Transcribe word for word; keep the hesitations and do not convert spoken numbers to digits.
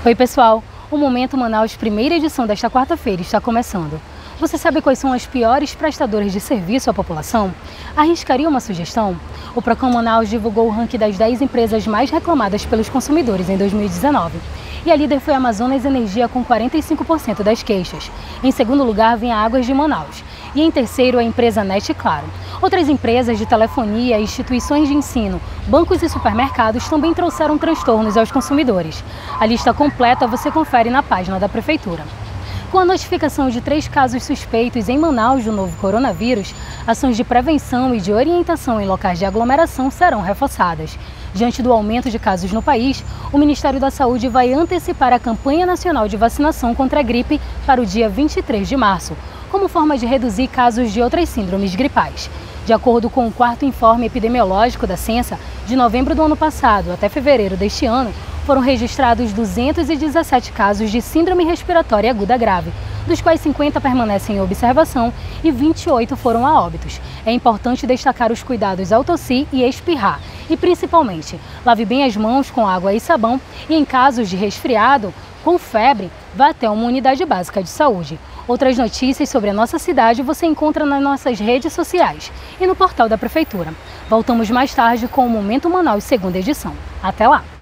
Oi pessoal, o Momento Manaus, primeira edição desta quarta-feira, está começando. Você sabe quais são as piores prestadoras de serviço à população? Arriscaria uma sugestão? O Procon Manaus divulgou o ranking das dez empresas mais reclamadas pelos consumidores em dois mil e dezenove. E a líder foi a Amazonas Energia com quarenta e cinco por cento das queixas. Em segundo lugar vem a Águas de Manaus. E em terceiro a empresa Net Claro. Outras empresas de telefonia, instituições de ensino, bancos e supermercados também trouxeram transtornos aos consumidores. A lista completa você confere na página da Prefeitura. Com a notificação de três casos suspeitos em Manaus do novo coronavírus, ações de prevenção e de orientação em locais de aglomeração serão reforçadas. Diante do aumento de casos no país, o Ministério da Saúde vai antecipar a campanha nacional de vacinação contra a gripe para o dia vinte e três de março, como forma de reduzir casos de outras síndromes gripais. De acordo com o quarto informe epidemiológico da Censa, de novembro do ano passado até fevereiro deste ano, foram registrados duzentos e dezessete casos de síndrome respiratória aguda grave, dos quais cinquenta permanecem em observação e vinte e oito foram a óbitos. É importante destacar os cuidados ao tossir e espirrar e, principalmente, lave bem as mãos com água e sabão e, em casos de resfriado, com febre, vá até uma unidade básica de saúde. Outras notícias sobre a nossa cidade você encontra nas nossas redes sociais e no portal da Prefeitura. Voltamos mais tarde com o Momento Manaus, segunda edição. Até lá!